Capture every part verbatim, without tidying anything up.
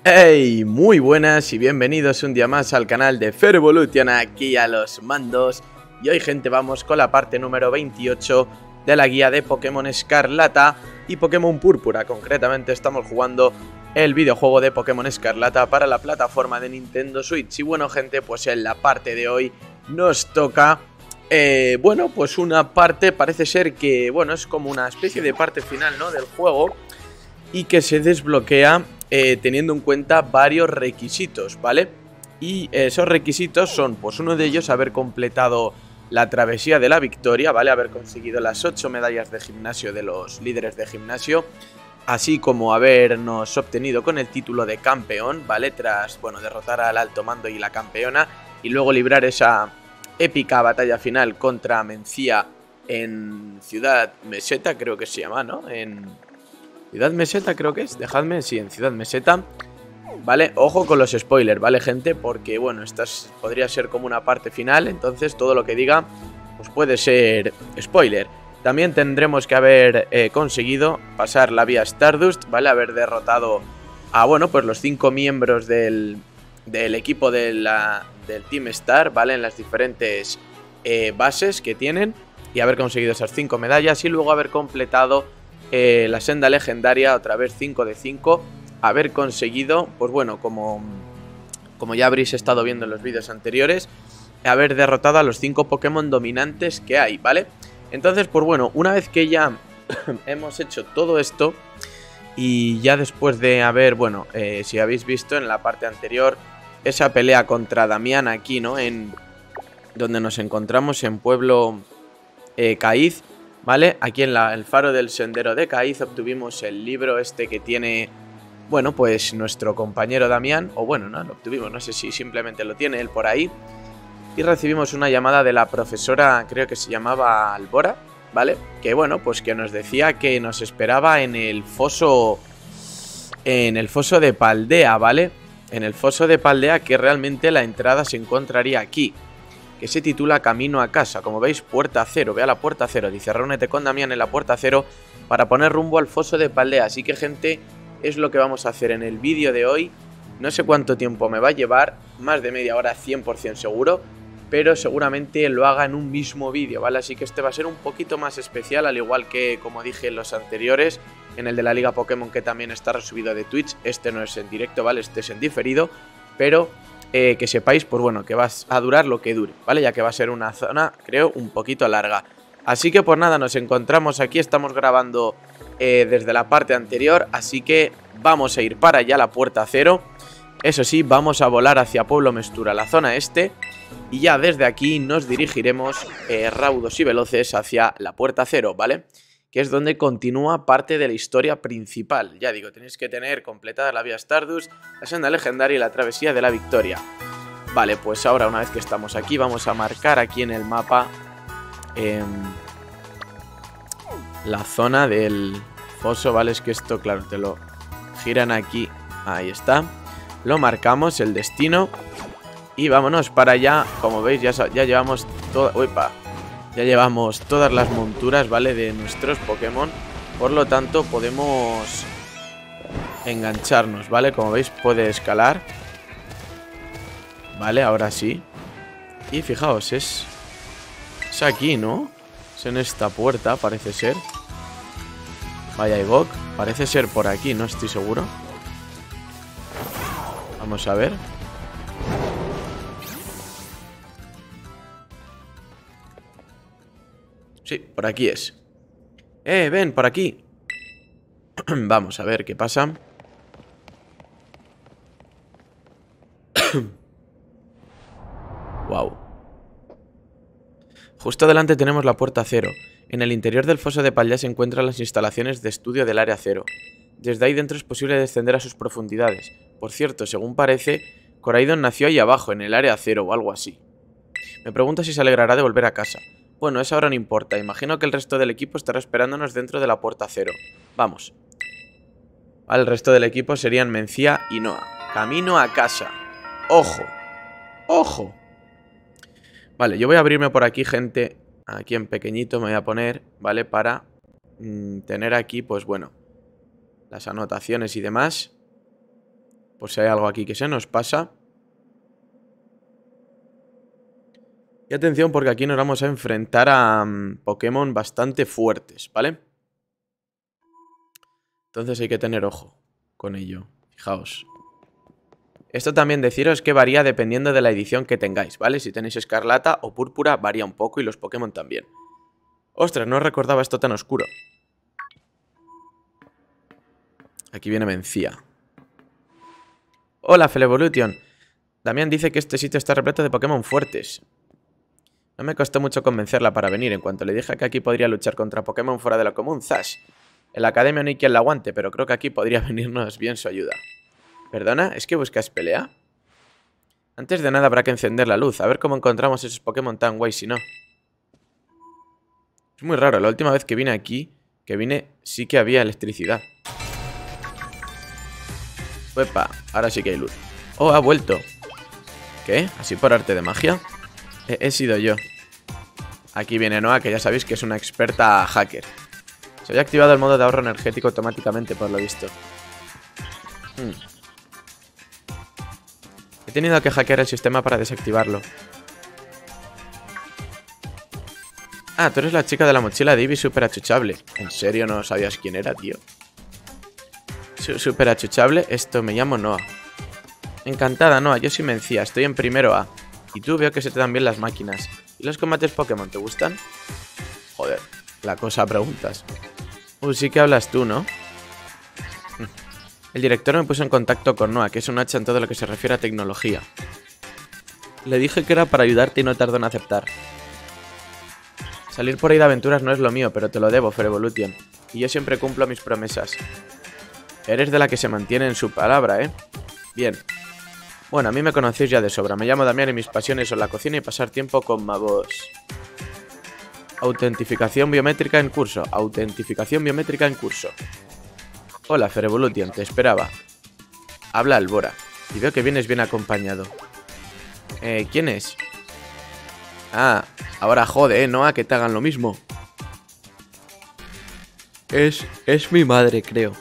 Hey, muy buenas y bienvenidos un día más al canal de Fair Evolution, aquí a los mandos. Y hoy, gente, vamos con la parte número veintiocho de la guía de Pokémon Escarlata y Pokémon Púrpura. Concretamente estamos jugando el videojuego de Pokémon Escarlata para la plataforma de Nintendo Switch. Y bueno, gente, pues en la parte de hoy nos toca, eh, bueno, pues una parte, parece ser que, bueno, es como una especie de parte final, ¿no?, del juego, y que se desbloquea eh, teniendo en cuenta varios requisitos, ¿vale? Y esos requisitos son, pues uno de ellos, haber completado la travesía de la victoria, ¿vale? Haber conseguido las ocho medallas de gimnasio de los líderes de gimnasio, así como habernos obtenido con el título de campeón, ¿vale? Tras, bueno, derrotar al alto mando y la campeona, y luego librar esa épica batalla final contra Mencía en Ciudad Meseta, creo que se llama, ¿no? En Ciudad Meseta creo que es, dejadme, sí, en Ciudad Meseta. Vale, ojo con los spoilers, ¿vale, gente? Porque, bueno, esta es, podría ser como una parte final, entonces todo lo que diga pues puede ser spoiler. También tendremos que haber eh, conseguido pasar la vía Stardust, ¿vale? Haber derrotado a, bueno, pues los cinco miembros del, del equipo de la, del Team Star, ¿vale? En las diferentes eh, bases que tienen, y haber conseguido esas cinco medallas y luego haber completado Eh, la senda legendaria, otra vez cinco de cinco, haber conseguido, pues bueno, como, como ya habréis estado viendo en los vídeos anteriores, haber derrotado a los cinco Pokémon dominantes que hay, ¿vale? Entonces, pues bueno, una vez que ya hemos hecho todo esto, y ya después de haber, bueno, eh, si habéis visto en la parte anterior, esa pelea contra Damián aquí, ¿no? En donde nos encontramos en Pueblo eh, Caíz, ¿vale? Aquí en la, el faro del sendero de Caíz obtuvimos el libro este que tiene, bueno, pues nuestro compañero Damián, o bueno, no lo obtuvimos, no sé si simplemente lo tiene él por ahí, y recibimos una llamada de la profesora, creo que se llamaba Albora, ¿vale? Que bueno, pues que nos decía que nos esperaba en el foso, en el foso de Paldea, ¿vale? En el foso de Paldea, que realmente la entrada se encontraría aquí, que se titula Camino a casa. Como veis, puerta cero, ve a la puerta cero, dice reúnete con Damián en la puerta cero para poner rumbo al foso de Paldea. Así que, gente, es lo que vamos a hacer en el vídeo de hoy. No sé cuánto tiempo me va a llevar, más de media hora cien por cien seguro, pero seguramente lo haga en un mismo vídeo, ¿vale? Así que este va a ser un poquito más especial, al igual que, como dije en los anteriores, en el de la Liga Pokémon, que también está resubido de Twitch. Este no es en directo, ¿vale? Este es en diferido, pero Eh, que sepáis, pues bueno, que va a durar lo que dure, ¿vale? Ya que va a ser una zona, creo, un poquito larga. Así que pues nada, nos encontramos aquí, estamos grabando eh, desde la parte anterior, así que vamos a ir para allá, la puerta cero. Eso sí, vamos a volar hacia Pueblo Mestura, la zona este, y ya desde aquí nos dirigiremos eh, raudos y veloces hacia la puerta cero, ¿vale? Que es donde continúa parte de la historia principal. Ya digo, tenéis que tener completada la vía Stardust, la senda legendaria y la travesía de la victoria. Vale, pues ahora, una vez que estamos aquí, vamos a marcar aquí en el mapa eh, la zona del foso, ¿vale? Es que esto, claro, te lo giran aquí. Ahí está. Lo marcamos, el destino, y vámonos para allá. Como veis, ya, ya llevamos todo... Uipa. Ya llevamos todas las monturas, ¿vale? De nuestros Pokémon. Por lo tanto, podemos engancharnos, ¿vale? Como veis, puede escalar. Vale, ahora sí. Y fijaos, es... Es aquí, ¿no? Es en esta puerta, parece ser. Vaya, Ibok. Parece ser por aquí, no estoy seguro. Vamos a ver. Sí, por aquí es. ¡Eh, ven, por aquí! Vamos a ver qué pasa. Wow. Justo delante tenemos la puerta cero. En el interior del foso de Paldea se encuentran las instalaciones de estudio del área cero. Desde ahí dentro es posible descender a sus profundidades. Por cierto, según parece, Coraidon nació ahí abajo, en el área cero o algo así. Me pregunto si se alegrará de volver a casa. Bueno, eso ahora no importa. Imagino que el resto del equipo estará esperándonos dentro de la puerta cero. Vamos. Vale, el resto del equipo serían Mencía y Noah. Camino a casa. ¡Ojo! ¡Ojo! Vale, yo voy a abrirme por aquí, gente. Aquí en pequeñito me voy a poner, ¿vale? Para mmm, tener aquí, pues bueno, las anotaciones y demás. por si hay algo aquí que se nos pasa. Y atención porque aquí nos vamos a enfrentar a um, Pokémon bastante fuertes, ¿vale? Entonces hay que tener ojo con ello, fijaos. Esto también deciros que varía dependiendo de la edición que tengáis, ¿vale? Si tenéis escarlata o púrpura varía un poco y los Pokémon también. Ostras, no recordaba esto tan oscuro. Aquí viene Mencía. Hola, Felevolution. Damián dice que este sitio está repleto de Pokémon fuertes. No me costó mucho convencerla para venir. En cuanto le dije que aquí podría luchar contra Pokémon fuera de lo común, ¡zas! En la academia no hay quien la aguante, pero creo que aquí podría venirnos bien su ayuda. ¿Perdona? ¿Es que buscas pelea? Antes de nada habrá que encender la luz. A ver cómo encontramos esos Pokémon tan guays si no. Es muy raro. La última vez que vine aquí, que vine, sí que había electricidad. Uepa, ahora sí que hay luz. Oh, ha vuelto. ¿Qué? ¿Así por arte de magia? He, he sido yo. Aquí viene Noah, que ya sabéis que es una experta hacker. Se había activado el modo de ahorro energético automáticamente, por lo visto. Hmm. He tenido que hackear el sistema para desactivarlo. Ah, tú eres la chica de la mochila de Eevee súper achuchable. ¿En serio no sabías quién era, tío? Súper achuchable, esto, me llamo Noah. Encantada, Noah, yo soy Mencía, estoy en primero A. Y tú veo que se te dan bien las máquinas. ¿Y los combates Pokémon te gustan? Joder, la cosa preguntas. Uh, sí que hablas tú, ¿no? El director me puso en contacto con Noah, que es un hacha en todo lo que se refiere a tecnología. Le dije que era para ayudarte y no tardó en aceptar. Salir por ahí de aventuras no es lo mío, pero te lo debo, Felevolution. Y yo siempre cumplo mis promesas. Eres de la que se mantiene en su palabra, ¿eh? Bien. Bueno, a mí me conocéis ya de sobra. Me llamo Damián y mis pasiones son la cocina y pasar tiempo con Mavos. Autentificación biométrica en curso. Autentificación biométrica en curso. Hola, Felevolution, te esperaba. Habla Albora. Y veo que vienes bien acompañado. Eh, ¿quién es? Ah, ahora jode, ¿eh? No a que te hagan lo mismo. Es... es mi madre, creo.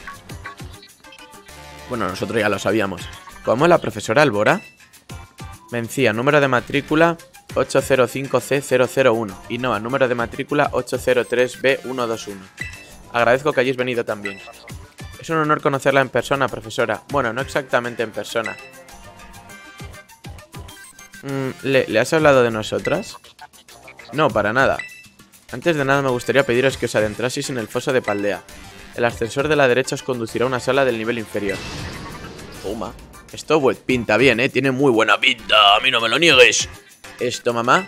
Bueno, nosotros ya lo sabíamos. ¿Cómo, la profesora Albora? Mencía, número de matrícula ocho cero cinco C cero cero uno. Y Noah, número de matrícula ocho cero tres B uno dos uno. Agradezco que hayáis venido también. Es un honor conocerla en persona, profesora. Bueno, no exactamente en persona. Mm, ¿le, ¿Le has hablado de nosotras? No, para nada. Antes de nada me gustaría pediros que os adentraseis en el foso de Paldea. El ascensor de la derecha os conducirá a una sala del nivel inferior. Toma. Esto pues, pinta bien, ¿eh? Tiene muy buena pinta. A mí no me lo niegues. Esto, mamá.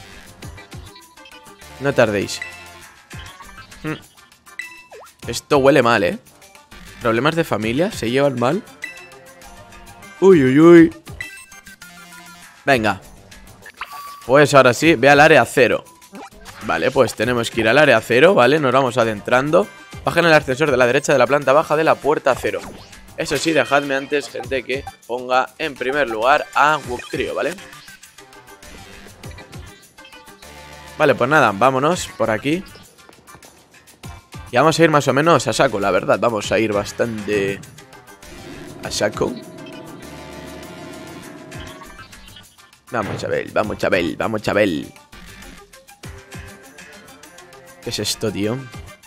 No tardéis. Hmm. Esto huele mal, ¿eh? ¿Problemas de familia? ¿Se llevan mal? Uy, uy, uy. Venga. Pues ahora sí, ve al área cero. Vale, pues tenemos que ir al área cero, ¿vale? Nos vamos adentrando. Bajen el ascensor de la derecha de la planta baja de la puerta cero. Eso sí, dejadme antes, gente, que ponga en primer lugar a Wugtrio, ¿vale? Vale, pues nada, vámonos por aquí. Y vamos a ir más o menos a saco, la verdad. Vamos a ir bastante a saco. Vamos, Chabel, vamos, Chabel, vamos, Chabel. ¿Qué es esto, tío?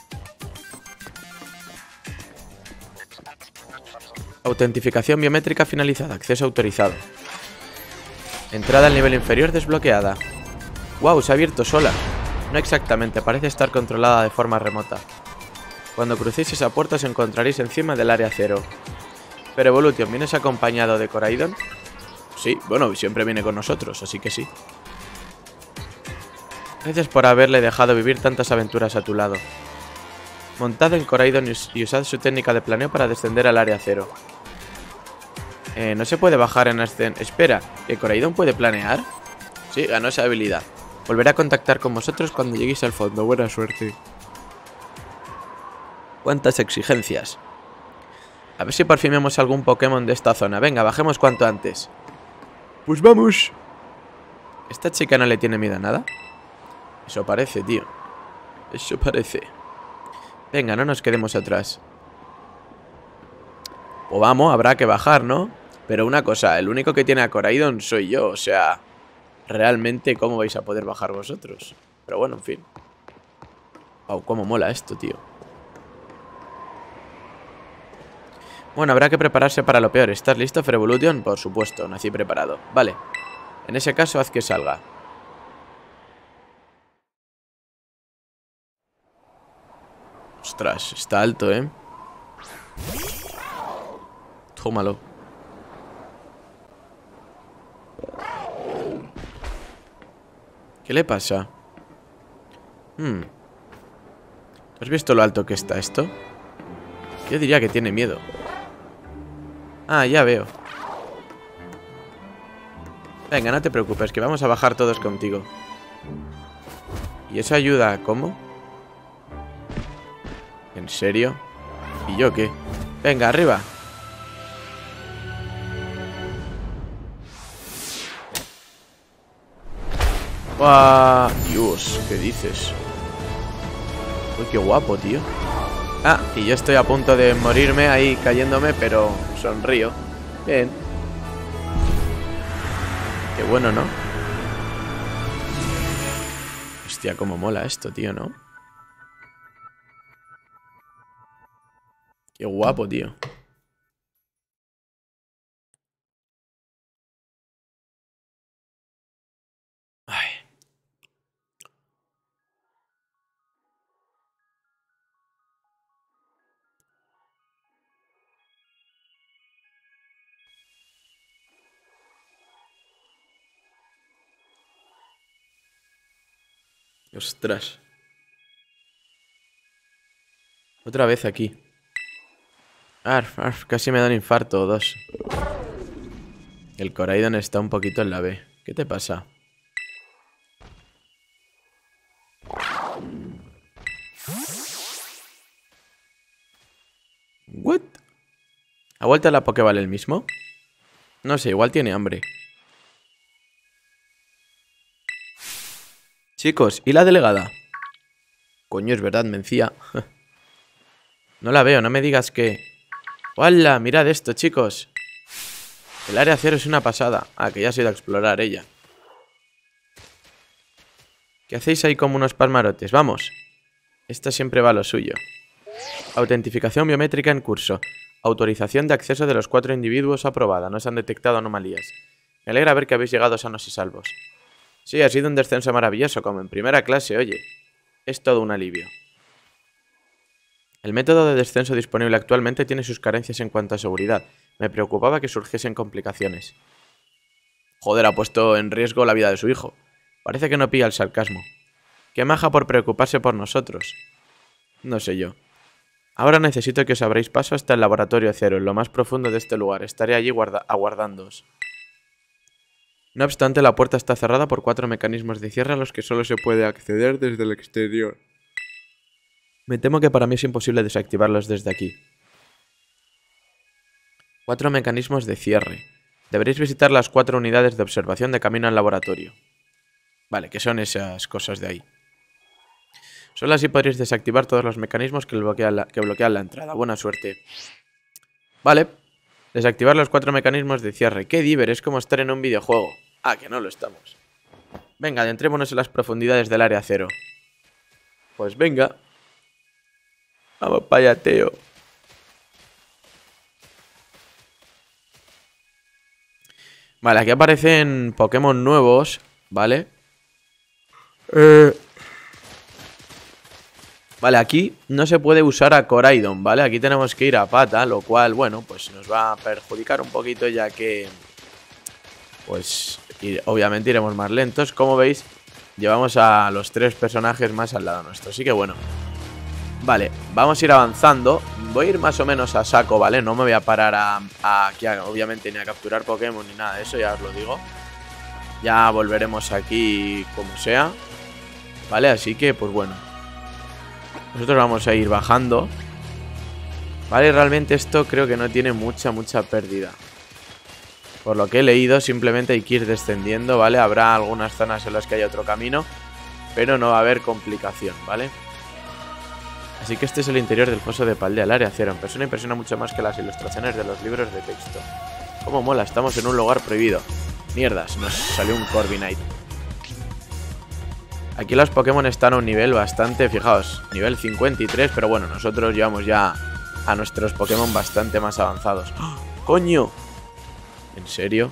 Autentificación biométrica finalizada. Acceso autorizado. Entrada al nivel inferior desbloqueada. Wow, se ha abierto sola. No exactamente, parece estar controlada de forma remota. Cuando crucéis esa puerta os encontraréis encima del área cero. Pero Evolution, ¿vienes acompañado de Coraidon? Sí, bueno, siempre viene con nosotros, así que sí. Gracias por haberle dejado vivir tantas aventuras a tu lado. Montad en Coraidon y usad su técnica de planeo para descender al área cero. Eh, no se puede bajar en ascen... Espera, ¿que Coraidon puede planear? Sí, ganó esa habilidad. Volveré a contactar con vosotros cuando lleguéis al fondo. Buena suerte. ¿Cuántas exigencias? A ver si por fin vemos algún Pokémon de esta zona. Venga, bajemos cuanto antes. Pues vamos. ¿Esta chica no le tiene miedo a nada? Eso parece, tío. Eso parece. Venga, no nos quedemos atrás. Pues vamos, habrá que bajar, ¿no? Pero una cosa, el único que tiene a Coraidon soy yo, o sea... Realmente, ¿cómo vais a poder bajar vosotros? Pero bueno, en fin. Wow, cómo mola esto, tío. Bueno, habrá que prepararse para lo peor. ¿Estás listo, Ferevolution? Por supuesto, nací preparado. Vale. En ese caso, haz que salga. Ostras, está alto, ¿eh? Tómalo. ¿Qué le pasa? Hmm. ¿Has visto lo alto que está esto? Yo diría que tiene miedo. Ah, ya veo. Venga, no te preocupes, que vamos a bajar todos contigo. ¿Y eso ayuda? ¿Cómo? ¿En serio? ¿Y yo qué? Venga, arriba. ¡Buah! Dios, ¿qué dices? Uy, qué guapo, tío. Ah, y yo estoy a punto de morirme ahí cayéndome, pero sonrío. Bien. Qué bueno, ¿no? Hostia, cómo mola esto, tío, ¿no? Qué guapo, tío. Ay. Ostras. Otra vez aquí. Arf, arf, casi me da un infarto o dos. El Coraidon está un poquito en la B. ¿Qué te pasa? ¿What? ¿Ha vuelto a la Pokéball el mismo? No sé, igual tiene hambre. Chicos, ¿y la delegada? Coño, es verdad, Mencía. No la veo, no me digas que... ¡Hola! Mirad esto, chicos. El área cero es una pasada. Ah, que ya se ha ido a explorar ella. ¿Qué hacéis ahí como unos palmarotes? Vamos. Esta siempre va a lo suyo. Autentificación biométrica en curso. Autorización de acceso de los cuatro individuos aprobada. No se han detectado anomalías. Me alegra ver que habéis llegado sanos y salvos. Sí, ha sido un descenso maravilloso, como en primera clase, oye. Es todo un alivio. El método de descenso disponible actualmente tiene sus carencias en cuanto a seguridad. Me preocupaba que surgiesen complicaciones. Joder, ha puesto en riesgo la vida de su hijo. Parece que no pilla el sarcasmo. Qué maja por preocuparse por nosotros. No sé yo. Ahora necesito que os abráis paso hasta el laboratorio cero, en lo más profundo de este lugar. Estaré allí aguardándoos. No obstante, la puerta está cerrada por cuatro mecanismos de cierre a los que solo se puede acceder desde el exterior. Me temo que para mí es imposible desactivarlos desde aquí. Cuatro mecanismos de cierre. Deberéis visitar las cuatro unidades de observación de camino al laboratorio. Vale, ¿qué son esas cosas de ahí? Solo así podréis desactivar todos los mecanismos que bloquean la, que bloquean la entrada. Buena suerte. Vale. Desactivar los cuatro mecanismos de cierre. ¡Qué diver! Es como estar en un videojuego. Ah, que no lo estamos. Venga, adentrémonos en las profundidades del área cero. Pues venga. Vamos para allá, Teo. Vale, aquí aparecen Pokémon nuevos, ¿vale? Eh... Vale, aquí no se puede usar a Coraidon, ¿vale? Aquí tenemos que ir a pata, lo cual, bueno, pues nos va a perjudicar un poquito ya que... Pues, ir, obviamente iremos más lentos. Como veis, llevamos a los tres personajes más al lado nuestro, así que bueno. Vale, vamos a ir avanzando. Voy a ir más o menos a saco, ¿vale? No me voy a parar a, a, a obviamente, ni a capturar Pokémon ni nada de eso, ya os lo digo. Ya volveremos aquí como sea, ¿vale? Así que, pues bueno, nosotros vamos a ir bajando, ¿vale? Realmente esto creo que no tiene mucha, mucha pérdida. Por lo que he leído, simplemente hay que ir descendiendo, ¿vale? Habrá algunas zonas en las que haya otro camino, pero no va a haber complicación, ¿vale? Así que este es el interior del foso de Paldea, el área cero. En persona impresiona mucho más que las ilustraciones de los libros de texto. Cómo mola, estamos en un lugar prohibido. Mierdas, nos salió un Corviknight. Aquí los Pokémon están a un nivel bastante, fijaos, nivel cincuenta y tres, pero bueno, nosotros llevamos ya a nuestros Pokémon bastante más avanzados. ¡Oh, coño! ¿En serio?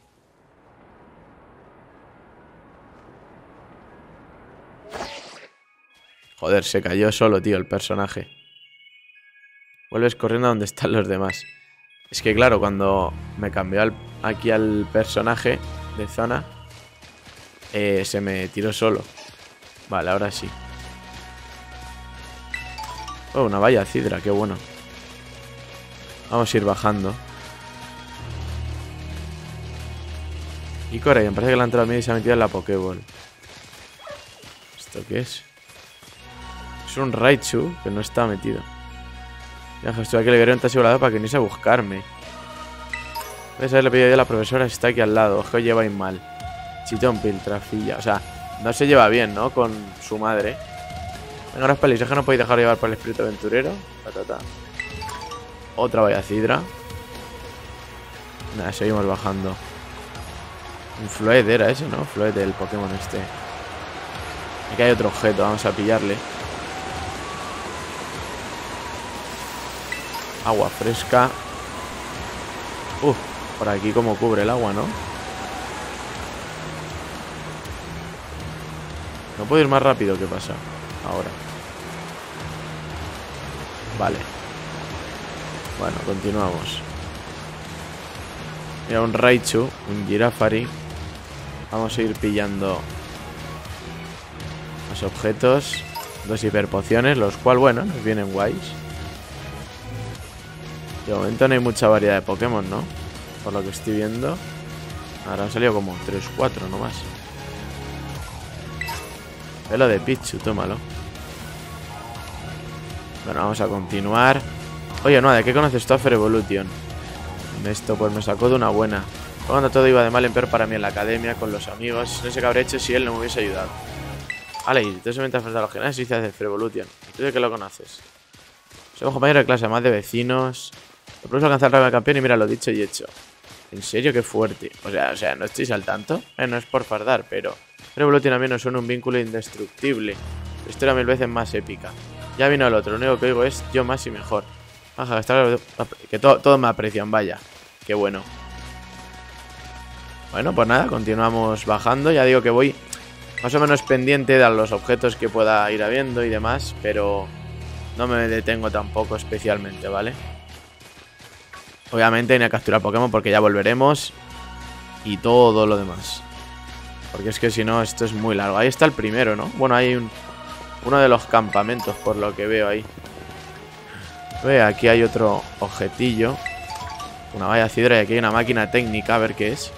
Joder, se cayó solo, tío, el personaje. Vuelves corriendo a donde están los demás. Es que claro, cuando me cambió al, aquí al personaje de zona, eh, se me tiró solo. Vale, ahora sí. Oh, una valla cidra, qué bueno. Vamos a ir bajando. Y Corey, me parece que la ha entrado a mí y se ha metido en la Pokéball. ¿Esto qué es? Es un Raichu que no está metido. Ya, estoy aquí, le veré un asegurado para que ni se a buscarme. Puedes haberle pedido a la profesora si está aquí al lado. Ojo, lleváis mal. Chitón, piltrafilla. O sea, no se lleva bien, ¿no? Con su madre. Venga, ahora es pelisaje, no podéis dejar llevar por el espíritu aventurero. Ta, ta, ta. Otra valla cidra. Nada, seguimos bajando. Un Floed era ese, ¿no? Floed del Pokémon este. Aquí hay otro objeto, vamos a pillarle. Agua fresca. Uf, por aquí como cubre el agua, ¿no? No puedo ir más rápido, ¿qué pasa? Ahora. Vale. Bueno, continuamos. Mira, un Raichu, un Girafari. Vamos a ir pillando los objetos. Dos hiperpociones, los cuales, bueno, nos vienen guays. De momento no hay mucha variedad de Pokémon, ¿no? Por lo que estoy viendo. Ahora han salido como tres, cuatro nomás. Pelo de Pichu, tómalo. Bueno, vamos a continuar. Oye, no, ¿de qué conoces tú a Ferrevolution? Esto pues me sacó de una buena. Cuando todo iba de mal en peor para mí en la academia, con los amigos. No sé qué habría hecho si él no me hubiese ayudado. Vale, y entonces me enfrentas a los generales y dices de Ferrevolution. ¿Y tú de qué lo conoces? Somos compañeros de clase, además de vecinos. Lo pruebo a alcanzar el rango de campeón y mira lo dicho y hecho. ¿En serio? Qué fuerte. O sea, o sea, no estáis al tanto. Eh, no es por fardar, pero Ferrevolution a mí nos suena un vínculo indestructible. La historia mil veces más épica. Ya vino el otro, lo único que oigo es yo más y mejor. Ajá, está, que to todos me aprecian, vaya. Qué bueno. Bueno, pues nada, continuamos bajando. Ya digo que voy más o menos pendiente de los objetos que pueda ir habiendo y demás, pero no me detengo tampoco especialmente, ¿vale? Obviamente hay que capturar Pokémon porque ya volveremos y todo lo demás. Porque es que si no, esto es muy largo. Ahí está el primero, ¿no? Bueno, hay un, uno de los campamentos, por lo que veo ahí. Ve, aquí hay otro objetillo. Una valla cidra y aquí hay una máquina técnica, a ver qué es.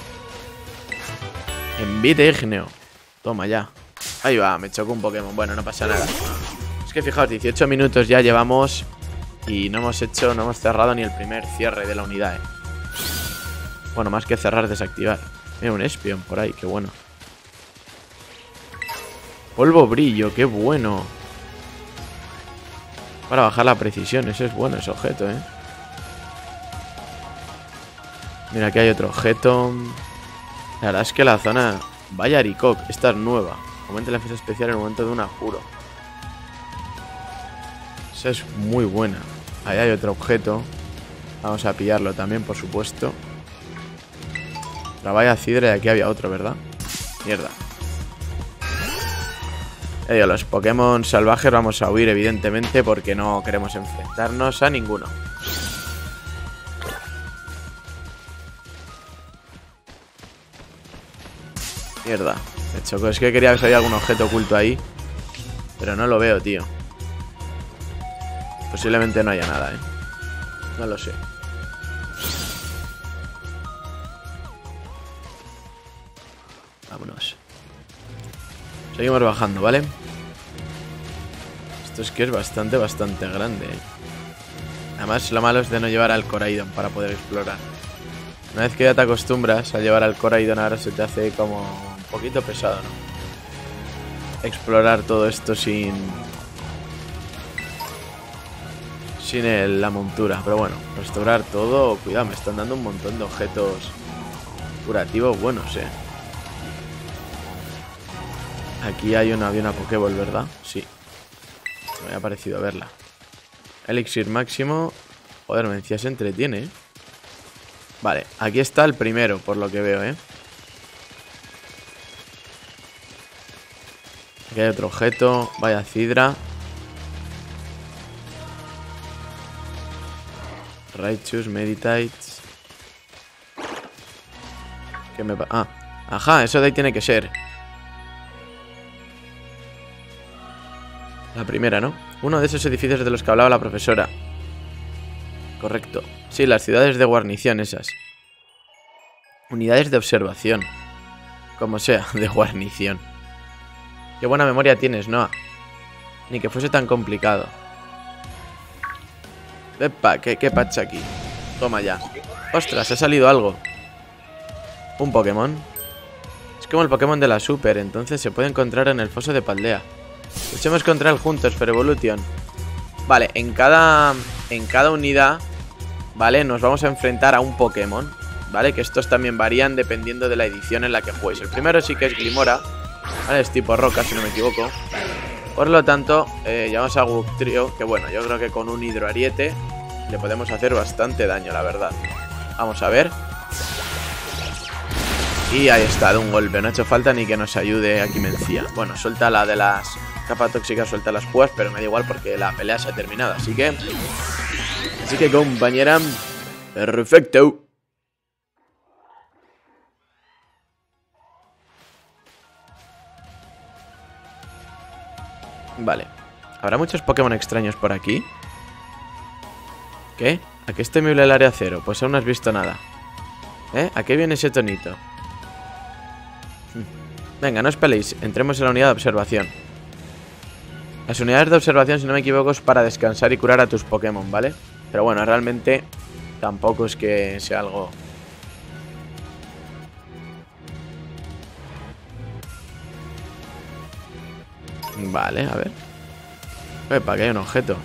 Envite ígneo. Toma ya. Ahí va, me chocó un Pokémon. Bueno, no pasa nada. Es que fijaos, dieciocho minutos ya llevamos y no hemos hecho, no hemos cerrado ni el primer cierre de la unidad, ¿eh? Bueno, más que cerrar, desactivar. Mira, un espion por ahí, qué bueno. Polvo brillo, qué bueno. Para bajar la precisión, eso es bueno, ese objeto, ¿eh? Mira, aquí hay otro objeto. La verdad es que la zona... Vaya Arikok, esta es nueva. Aumenta la defensa especial en el momento de un apuro. Esa es muy buena. Ahí hay otro objeto. Vamos a pillarlo también, por supuesto. La valla cidra y aquí había otro, ¿verdad? Mierda. Eh, digo, los Pokémon salvajes vamos a huir, evidentemente, porque no queremos enfrentarnos a ninguno. Mierda, me chocó. Es que quería ver si había algún objeto oculto ahí, pero no lo veo, tío. Posiblemente no haya nada, ¿eh? No lo sé. Vámonos. Seguimos bajando, ¿vale? Esto es que es bastante, bastante grande, ¿eh? Además, lo malo es de no llevar al Coraidon para poder explorar. Una vez que ya te acostumbras a llevar al Coraidon, ahora se te hace como un poquito pesado, ¿no? Explorar todo esto sin... sin el, la montura. Pero bueno, restaurar todo. Cuidado, me están dando un montón de objetos curativos buenos, eh. Aquí hay una, había una Pokéball, ¿verdad? Sí. Me había parecido verla. Elixir máximo. Joder, me decía, se entretiene, ¿eh? Vale, aquí está el primero, por lo que veo, ¿eh? Aquí hay otro objeto. Vaya cidra. Righteous, Meditates. ¿Qué me pasa? Ah, ajá, eso de ahí tiene que ser. La primera, ¿no? Uno de esos edificios de los que hablaba la profesora. Correcto. Sí, las ciudades de guarnición esas. Unidades de observación. Como sea, de guarnición. Qué buena memoria tienes, Noah. Ni que fuese tan complicado. Epa, ¿qué, qué pacha aquí? Toma ya. Ostras, ha salido algo. Un Pokémon. Es como el Pokémon de la Super, entonces se puede encontrar en el foso de Paldea. Luchemos contra él juntos, Ferevolution. Vale, en cada, en cada unidad, ¿vale? Nos vamos a enfrentar a un Pokémon, ¿vale? Que estos también varían dependiendo de la edición en la que juguéis. El primero sí que es Glimora, ¿vale? Es tipo roca, si no me equivoco. Por lo tanto, eh, llevamos a Wugtrio, que bueno, yo creo que con un Hidroariete le podemos hacer bastante daño, la verdad. Vamos a ver. Y ahí está, de un golpe. No ha hecho falta ni que nos ayude aquí Mencía. Bueno, suelta la de las capa tóxica, suelta las púas, pero me da igual porque la pelea se ha terminado. Así que... Así que, compañera... Perfecto. Vale. ¿Habrá muchos Pokémon extraños por aquí? ¿Qué? ¿A qué es temible el área cero? Pues aún no has visto nada. ¿Eh? ¿A qué viene ese tonito? Venga, no os peleéis. Entremos en la unidad de observación. Las unidades de observación, si no me equivoco, es para descansar y curar a tus Pokémon, ¿vale? Pero bueno, realmente tampoco es que sea algo... Vale, a ver. Epa, que hay un objeto.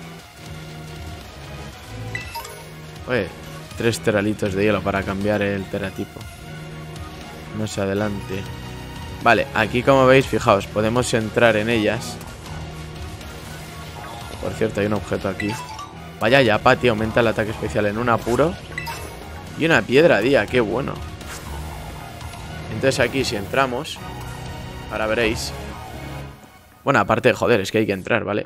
Oye, tres teralitos de hielo para cambiar el teratipo. Más adelante. Vale, aquí como veis, fijaos, podemos entrar en ellas. Por cierto, hay un objeto aquí. Vaya yapa, tío, aumenta el ataque especial en un apuro. Y una piedra, día, qué bueno. Entonces aquí si entramos, ahora veréis. Bueno, aparte de joder, es que hay que entrar, ¿vale?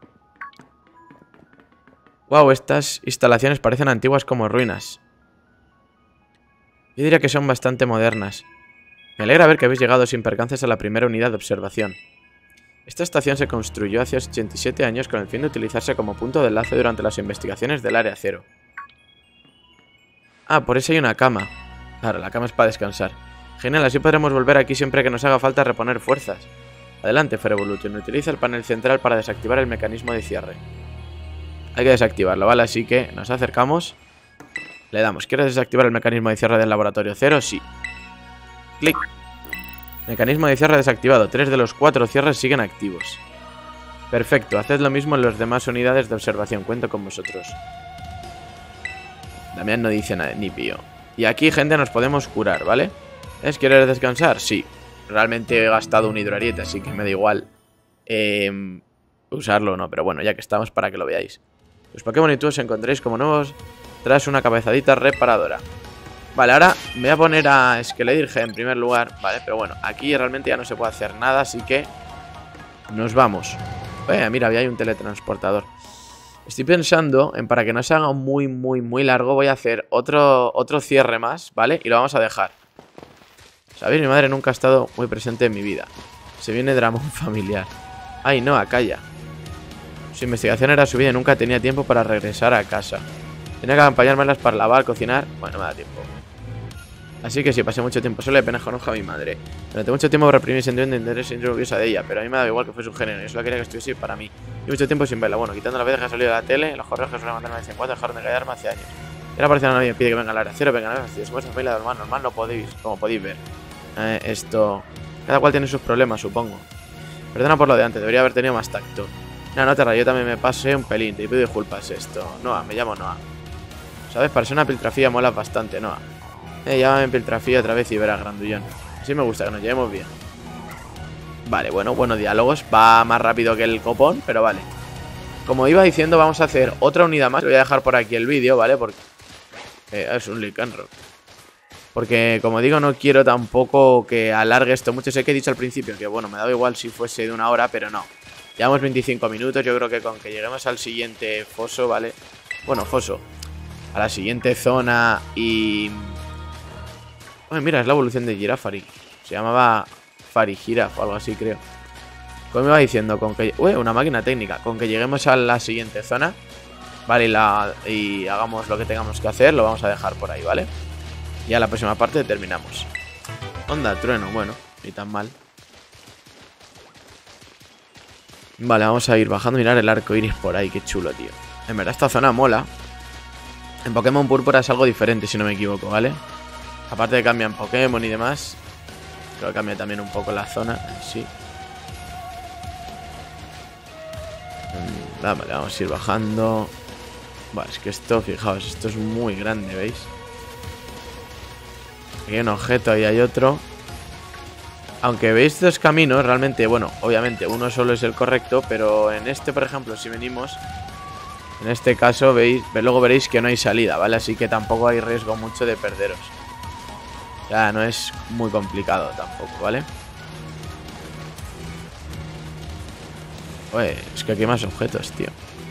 Wow, estas instalaciones parecen antiguas como ruinas. Yo diría que son bastante modernas. Me alegra ver que habéis llegado sin percances a la primera unidad de observación. Esta estación se construyó hace ochenta y siete años con el fin de utilizarse como punto de enlace durante las investigaciones del Área Cero. Ah, por eso hay una cama. Claro, la cama es para descansar. Genial, así podremos volver aquí siempre que nos haga falta reponer fuerzas. Adelante, Ferevolution. Utiliza el panel central para desactivar el mecanismo de cierre. Hay que desactivarlo, ¿vale? Así que nos acercamos. Le damos. ¿Quieres desactivar el mecanismo de cierre del laboratorio cero? Sí. Clic. Mecanismo de cierre desactivado. Tres de los cuatro cierres siguen activos. Perfecto. Haced lo mismo en las demás unidades de observación. Cuento con vosotros. Damián no dice nada, ni pío. Y aquí, gente, nos podemos curar, ¿vale? ¿Es querer descansar? Sí. Realmente he gastado un hidroariete, así que me da igual eh, usarlo o no. Pero bueno, ya que estamos, para que lo veáis. Los Pokémon y tú os encontréis como nuevos tras una cabezadita reparadora. Vale, ahora me voy a poner a Skeledirge en primer lugar, ¿vale? Pero bueno, aquí realmente ya no se puede hacer nada, así que nos vamos. Eh, mira, había ahí un teletransportador. Estoy pensando en, para que no se haga muy, muy, muy largo, voy a hacer otro, otro cierre más, ¿vale? Y lo vamos a dejar. ¿Sabéis? Mi madre nunca ha estado muy presente en mi vida. Se viene dramón familiar. Ay, no, calla. Su investigación era su vida y nunca tenía tiempo para regresar a casa. Tenía que acompañármelas para lavar, cocinar... Bueno, no me da tiempo. Así que sí, pasé mucho tiempo sola y apenas conozco a mi madre. Durante mucho tiempo reprimí el sentimiento de interés y orgullosa de ella, pero a mí me daba igual que fuese un género. Yo solo quería que estuviese para mí. Y mucho tiempo sin verla. Bueno, quitando la vez que ha salido de la tele, los correos que suelen mandarme de vez en cuando dejaron de callarme hace años. Y ahora aparece una novia y me pide que venga al área cero, venga a la si somos familia normal, normal, no podéis, como podéis ver. Eh, esto... Cada cual tiene sus problemas, supongo. Perdona por lo de antes, debería haber tenido más tacto. No, no te rayes, yo también me pasé un pelín. Te pido disculpas esto. Noah, me llamo Noah. ¿Sabes? Para ser una piltrafilla mola bastante, Noah. Eh, llámame piltrafilla otra vez y verás, grandullón. Así me gusta, que nos llevemos bien. Vale, bueno, buenos diálogos. Va más rápido que el copón, pero vale. Como iba diciendo, vamos a hacer otra unidad más. Voy a dejar por aquí el vídeo, ¿vale? Porque eh, es un Lycanroc. Porque, como digo, no quiero tampoco que alargue esto mucho. Sé que he dicho al principio que, bueno, me daba igual si fuese de una hora, pero no. Llevamos veinticinco minutos. Yo creo que con que lleguemos al siguiente foso, ¿vale? Bueno, foso. A la siguiente zona y... Oye, mira, es la evolución de Girafari. Se llamaba Farigiraf o algo así, creo. Como me iba diciendo, con que... Uy, una máquina técnica. Con que lleguemos a la siguiente zona, ¿vale? Y, la... y hagamos lo que tengamos que hacer, lo vamos a dejar por ahí, ¿vale? Ya la próxima parte terminamos. Onda, trueno, bueno, ni tan mal. Vale, vamos a ir bajando. Mirar el arco iris por ahí, qué chulo, tío. En verdad esta zona mola. En Pokémon Púrpura es algo diferente, si no me equivoco, ¿vale? Aparte de cambian Pokémon y demás, creo que cambia también un poco la zona en sí. Vale, vamos a ir bajando. Vale, es que esto, fijaos, esto es muy grande, ¿veis? Aquí hay un objeto, ahí hay otro. Aunque veis dos caminos, realmente, bueno, obviamente uno solo es el correcto, pero en este, por ejemplo, si venimos, en este caso, veis, luego veréis que no hay salida, ¿vale? Así que tampoco hay riesgo mucho de perderos. O sea, no es muy complicado tampoco, ¿vale? Oye, es que aquí hay más objetos, tío.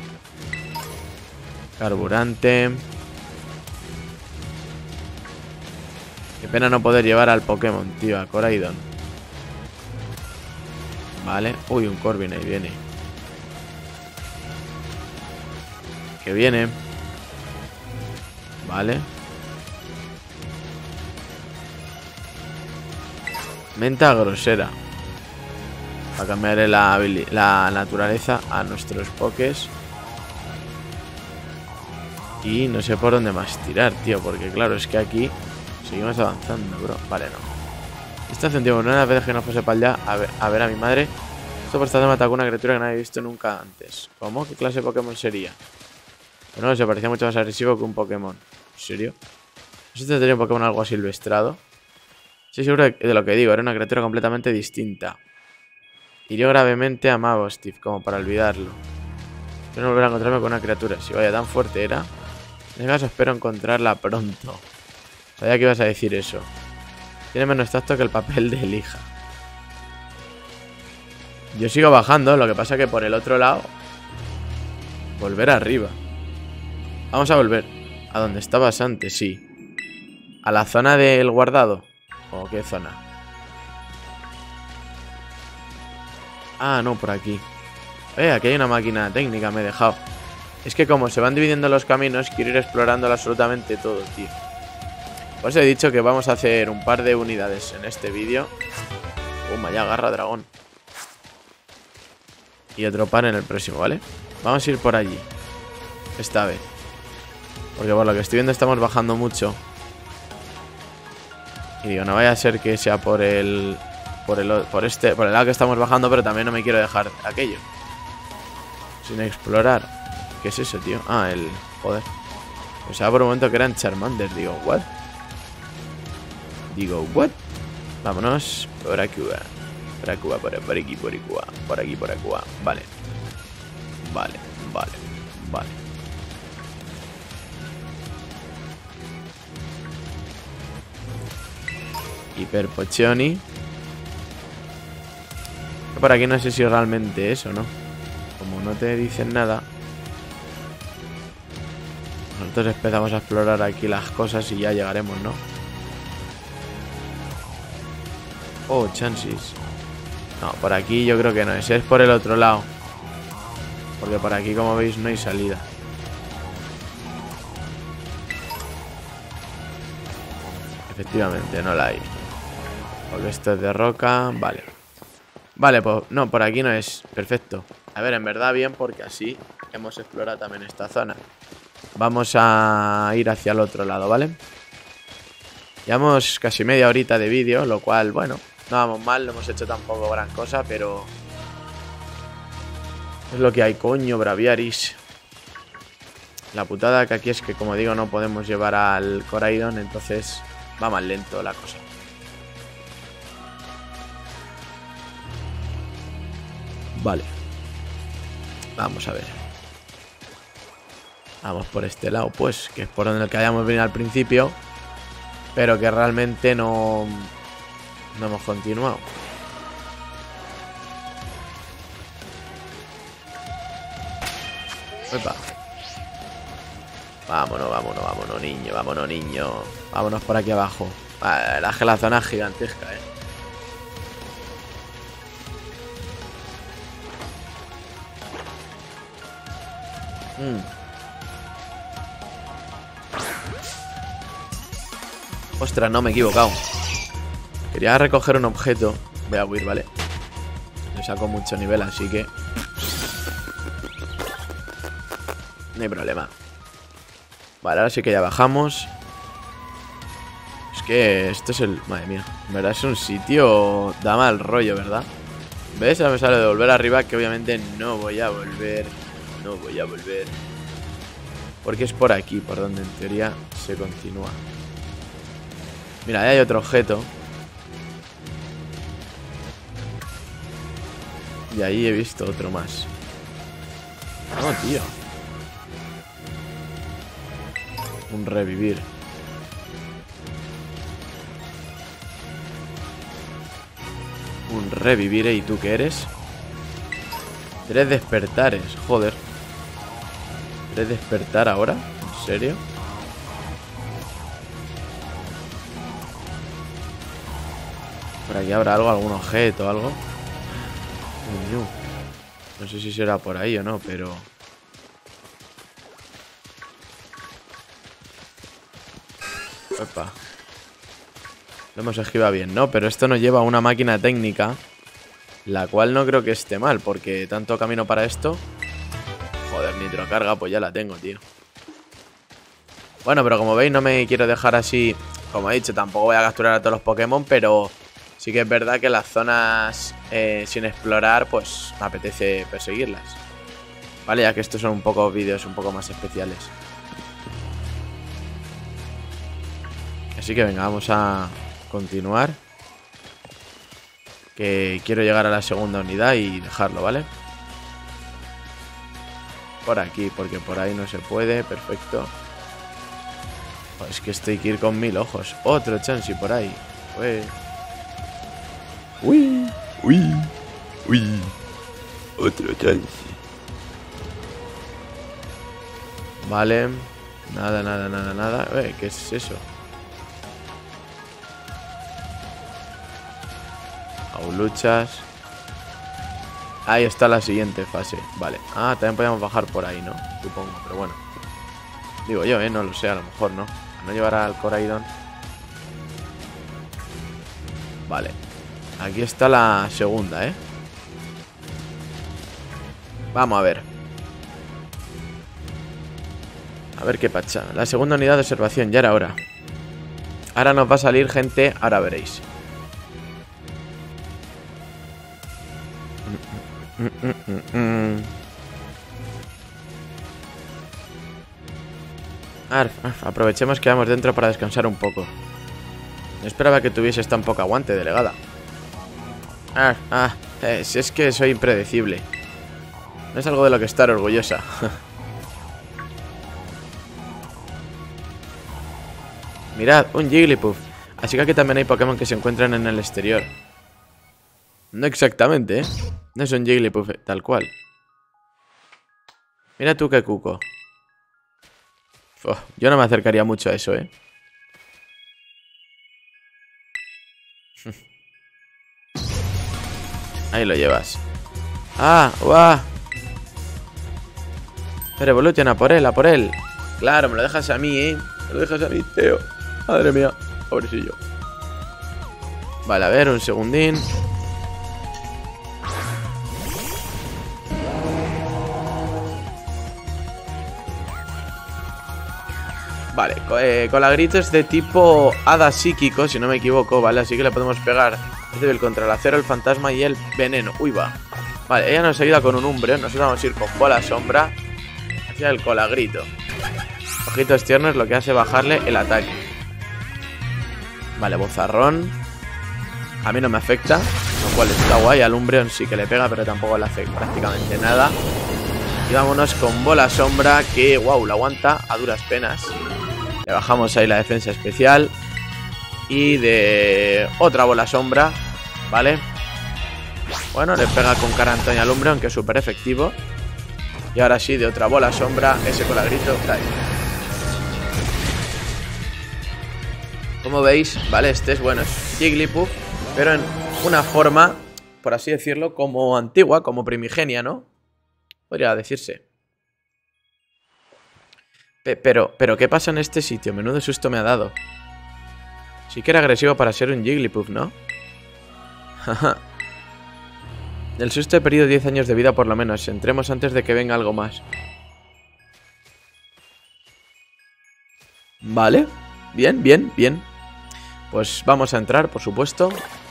Carburante. Qué pena no poder llevar al Pokémon, tío, a Coraidon. Vale. Uy, un Corbin ahí viene. Que viene. Vale. Menta grosera. Para cambiar la, la naturaleza a nuestros Pokés. Y no sé por dónde más tirar, tío. Porque claro, es que aquí seguimos avanzando, bro. Vale, no. Esto hace un tiempo, no era la vez que no fuese para allá a ver, a ver a mi madre. Esto por estar me atacó una criatura que no había visto nunca antes. ¿Cómo? ¿Qué clase de Pokémon sería? Bueno, no sé, parecía mucho más agresivo que un Pokémon. ¿En serio? No sé si tendría un Pokémon algo silvestrado. Estoy seguro de lo que digo, era una criatura completamente distinta. Hirió gravemente a Magostif, como para olvidarlo. Yo no volveré a encontrarme con una criatura. Si vaya, tan fuerte era. En ese caso espero encontrarla pronto. Sabía que ibas a decir eso. Tiene menos tacto que el papel de lija. Yo sigo bajando, lo que pasa que por el otro lado... Volver arriba. Vamos a volver. ¿A donde estabas antes? Sí. ¿A la zona del guardado? ¿O qué zona? Ah, no, por aquí. Eh, aquí hay una máquina técnica, me he dejado. Es que como se van dividiendo los caminos, quiero ir explorándolo absolutamente todo, tío. Por eso he dicho que vamos a hacer un par de unidades en este vídeo. Pumba, ya agarra dragón. Y otro par en el próximo, ¿vale? Vamos a ir por allí. Esta vez. Porque por lo que estoy viendo estamos bajando mucho. Y digo, no vaya a ser que sea por el... Por el, por este, por el lado que estamos bajando, pero también no me quiero dejar aquello sin explorar. ¿Qué es eso, tío? Ah, el... Joder. O sea, por un momento que eran Charmander. Digo, ¿what? Digo, ¿what? Vámonos por aquí. Por aquí, por, por aquí, por aquí. Por aquí, por aquí. Vale. Vale, vale, vale. Hiper Pochoni. Por aquí no sé si realmente eso, ¿no? Como no te dicen nada, nosotros empezamos a explorar aquí las cosas y ya llegaremos, ¿no? Oh, chances. No, por aquí yo creo que no. Ese es por el otro lado. Porque por aquí, como veis, no hay salida. Efectivamente, no la hay. Porque esto es de roca. Vale. Vale, pues no, por aquí no es. Perfecto. A ver, en verdad bien, porque así hemos explorado también esta zona. Vamos a ir hacia el otro lado, ¿vale? Llevamos casi media horita de vídeo, lo cual, bueno, no vamos mal, no hemos hecho tampoco gran cosa, pero... Es lo que hay, coño, Braviaris. La putada que aquí es que, como digo, no podemos llevar al Coraidon, entonces va más lento la cosa. Vale. Vamos a ver. Vamos por este lado, pues, que es por donde el que hayamos venido al principio, pero que realmente no, no hemos continuado. Opa. Vámonos, vámonos, vámonos, niño, vámonos, niño. Vámonos por aquí abajo. Vale, la, la zona es gigantesca, eh. Mm. Ostras, no, me he equivocado. Quería recoger un objeto. Voy a huir, ¿vale? Le saco mucho nivel, así que no hay problema. Vale, ahora sí que ya bajamos. Es que esto es el... Madre mía, en verdad es un sitio... Da mal rollo, ¿verdad? ¿Ves? Ahora me sale de volver arriba, que obviamente no voy a volver. No voy a volver. Porque es por aquí, por donde en teoría se continúa. Mira, ahí hay otro objeto. Y ahí he visto otro más. No, tío. Un revivir. Un revivir, ¿eh? ¿Y tú qué eres? Tres despertares, joder. ¿Tres despertar ahora? ¿En serio? Por aquí habrá algo, algún objeto o algo. No sé si será por ahí o no, pero... Opa. Lo hemos esquivado bien, ¿no? Pero esto nos lleva a una máquina técnica, la cual no creo que esté mal, porque tanto camino para esto... Joder, nitrocarga, pues ya la tengo, tío. Bueno, pero como veis no me quiero dejar así... Como he dicho, tampoco voy a capturar a todos los Pokémon, pero... Sí que es verdad que las zonas eh, sin explorar, pues me apetece perseguirlas. Vale, ya que estos son un poco vídeos un poco más especiales. Así que venga, vamos a continuar. Que quiero llegar a la segunda unidad y dejarlo, ¿vale? Por aquí, porque por ahí no se puede, perfecto. Oh, es que estoy que ir con mil ojos. Otro Chansey por ahí. Pues... Uy, uy, uy. Otro Chansey. Vale. Nada, nada, nada, nada. Eh, ¿qué es eso? Auluchas. Ahí está la siguiente fase. Vale. Ah, también podemos bajar por ahí, ¿no? Supongo, pero bueno. Digo yo, ¿eh? No lo sé, a lo mejor no. A no llevar al Coraidon. Vale. Aquí está la segunda, ¿eh? Vamos a ver. A ver qué pacha. La segunda unidad de observación, ya era hora. Ahora nos va a salir gente, ahora veréis. Mm, mm, mm, mm. Arf, arf, aprovechemos que vamos dentro para descansar un poco. No esperaba que tuvieses tan poco aguante, delegada. Ah, ah, eh, si es que soy impredecible. No es algo de lo que estar orgullosa. Mirad, un Jigglypuff. Así que aquí también hay Pokémon que se encuentran en el exterior. No exactamente, ¿eh? No es un Jigglypuff tal cual. Mira tú qué cuco. Uf, yo no me acercaría mucho a eso, ¿eh? Ahí lo llevas. ¡Ah! ¡Uah! Pero evoluciona por él, a por él. Claro, me lo dejas a mí, ¿eh? Me lo dejas a mí, Teo. Madre mía, pobrecillo. Vale, a ver, un segundín. Vale, eh, con la grita es de tipo hada psíquico, si no me equivoco, ¿vale? Así que le podemos pegar. Es débil contra el acero, el fantasma y el veneno. Uy, va. Vale, ella nos ayuda con un Umbreon. Nosotros vamos a ir con bola sombra hacia el Colagrito. Ojitos tiernos, lo que hace bajarle el ataque. Vale, bozarrón. A mí no me afecta, lo cual está guay. Al Umbreon sí que le pega, pero tampoco le hace prácticamente nada. Y vámonos con bola sombra, que wow, la aguanta a duras penas. Le bajamos ahí la defensa especial. Y de otra bola sombra, ¿vale? Bueno, le pega con cara Antonia al Umbreon, que es súper efectivo. Y ahora sí, de otra bola sombra, ese Colagrito cae. Como veis, ¿vale? Este es, bueno, es Jigglypuff, pero en una forma, por así decirlo, como antigua, como primigenia, ¿no? Podría decirse. Pe pero, pero, ¿qué pasa en este sitio? Menudo susto me ha dado. Sí que era agresivo para ser un Jigglypuff, ¿no? Jaja. Del susto he perdido diez años de vida por lo menos. Entremos antes de que venga algo más. Vale. Bien, bien, bien. Pues vamos a entrar, por supuesto.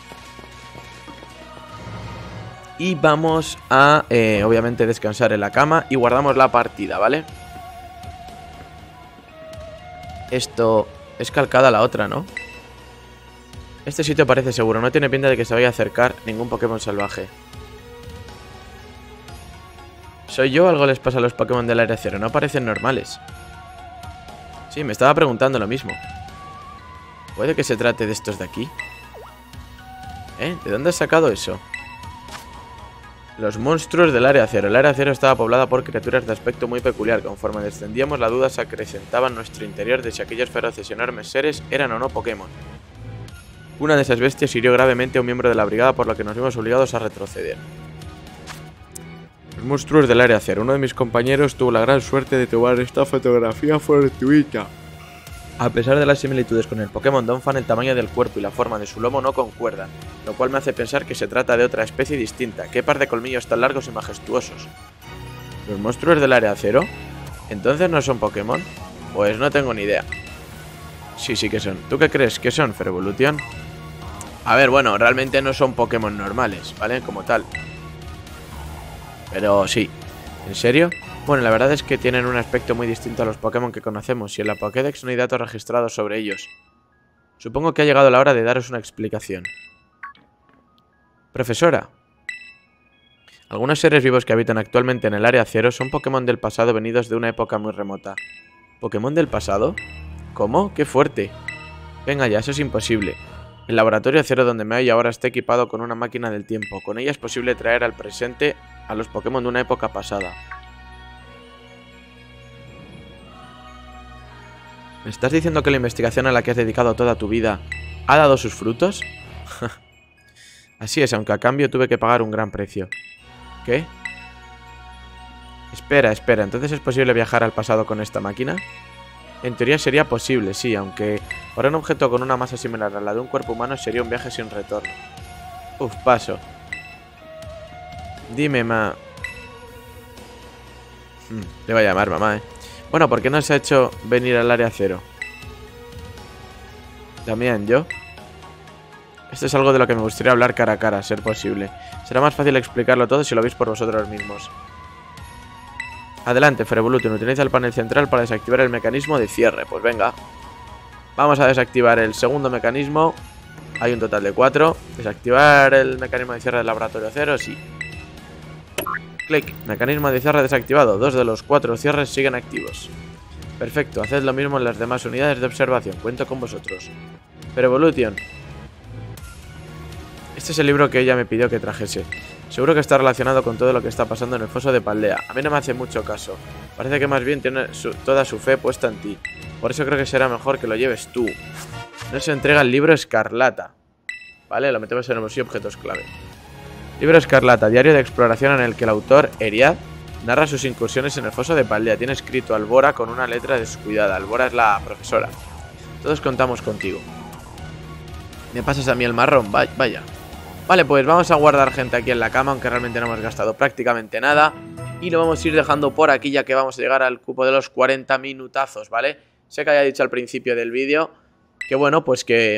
Y vamos a, eh, obviamente, descansar en la cama. Y guardamos la partida, ¿vale? Esto es calcada a la otra, ¿no? Este sitio parece seguro. No tiene pinta de que se vaya a acercar ningún Pokémon salvaje. ¿Soy yo o algo les pasa a los Pokémon del área cero? No parecen normales. Sí, me estaba preguntando lo mismo. ¿Puede que se trate de estos de aquí? ¿Eh? ¿De dónde has sacado eso? Los monstruos del área cero. El área cero estaba poblada por criaturas de aspecto muy peculiar. Conforme descendíamos, la duda se acrecentaba en nuestro interior de si aquellos feroces y enormes seres eran o no Pokémon. Una de esas bestias hirió gravemente a un miembro de la brigada, por lo que nos vimos obligados a retroceder. Los monstruos del área cero. Uno de mis compañeros tuvo la gran suerte de tomar esta fotografía fortuita. A pesar de las similitudes con el Pokémon Donphan, el tamaño del cuerpo y la forma de su lomo no concuerdan, lo cual me hace pensar que se trata de otra especie distinta. ¿Qué par de colmillos tan largos y majestuosos? ¿Los monstruos del área cero? ¿Entonces no son Pokémon? Pues no tengo ni idea. Sí, sí que son. ¿Tú qué crees que son, Fervolution? A ver, bueno, realmente no son Pokémon normales, ¿vale? Como tal. Pero sí. ¿En serio? Bueno, la verdad es que tienen un aspecto muy distinto a los Pokémon que conocemos y en la Pokédex no hay datos registrados sobre ellos. Supongo que ha llegado la hora de daros una explicación. Profesora. Algunos seres vivos que habitan actualmente en el área cero son Pokémon del pasado venidos de una época muy remota. ¿Pokémon del pasado? ¿Cómo? ¡Qué fuerte! Venga ya, eso es imposible. El laboratorio cero donde me hallo ahora está equipado con una máquina del tiempo. Con ella es posible traer al presente a los Pokémon de una época pasada. ¿Me estás diciendo que la investigación a la que has dedicado toda tu vida ha dado sus frutos? Así es, aunque a cambio tuve que pagar un gran precio. ¿Qué? Espera, espera, ¿entonces es posible viajar al pasado con esta máquina? En teoría sería posible, sí, aunque para un objeto con una masa similar a la de un cuerpo humano sería un viaje sin retorno. Uf, paso. Dime, ma... Hmm, le voy a llamar mamá, eh. Bueno, ¿por qué no se ha hecho venir al área cero? También yo. Esto es algo de lo que me gustaría hablar cara a cara, a ser posible. Será más fácil explicarlo todo si lo veis por vosotros mismos. Adelante, Fervolution. Utiliza el panel central para desactivar el mecanismo de cierre. Pues venga. Vamos a desactivar el segundo mecanismo. Hay un total de cuatro. Desactivar el mecanismo de cierre del laboratorio cero, sí. Clic. Mecanismo de cierre desactivado. Dos de los cuatro cierres siguen activos. Perfecto. Haced lo mismo en las demás unidades de observación. Cuento con vosotros. Fervolution. Este es el libro que ella me pidió que trajese. Seguro que está relacionado con todo lo que está pasando en el foso de Paldea. A mí no me hace mucho caso. Parece que más bien tiene su, toda su fe puesta en ti. Por eso creo que será mejor que lo lleves tú. No se entrega el libro Escarlata. Vale, lo metemos en el bolsillo objetos clave. Libro Escarlata, diario de exploración en el que el autor, Eriad, narra sus incursiones en el foso de Paldea. Tiene escrito Albora con una letra descuidada. Albora es la profesora. Todos contamos contigo. ¿Me pasas a mí el marrón? Vaya. Vale, pues vamos a guardar gente aquí en la cama, aunque realmente no hemos gastado prácticamente nada. Y lo vamos a ir dejando por aquí, ya que vamos a llegar al cupo de los cuarenta minutazos, ¿vale? Sé que había dicho al principio del vídeo que bueno, pues que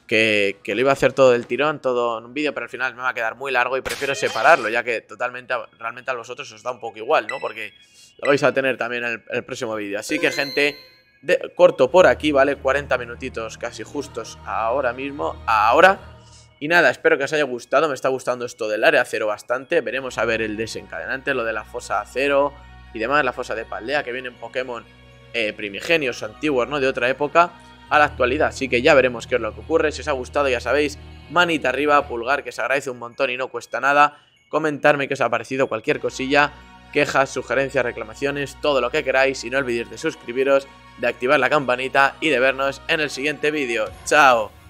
que, que lo iba a hacer todo del tirón, todo en un vídeo, pero al final me va a quedar muy largo y prefiero separarlo, ya que totalmente, realmente a vosotros os da un poco igual, ¿no? Porque lo vais a tener también en el, en el próximo vídeo. Así que, gente, de, corto por aquí, ¿vale? cuarenta minutitos casi justos ahora mismo, ahora. Y nada, espero que os haya gustado, me está gustando esto del área cero bastante. Veremos a ver el desencadenante, lo de la fosa cero y demás, la fosa de Paldea, que vienen Pokémon eh, primigenios, antiguos, ¿no? De otra época a la actualidad, así que ya veremos qué es lo que ocurre. Si os ha gustado, ya sabéis, manita arriba, pulgar, que se agradece un montón y no cuesta nada. Comentarme qué os ha parecido, cualquier cosilla, quejas, sugerencias, reclamaciones, todo lo que queráis. Y no olvidéis de suscribiros, de activar la campanita y de vernos en el siguiente vídeo. ¡Chao!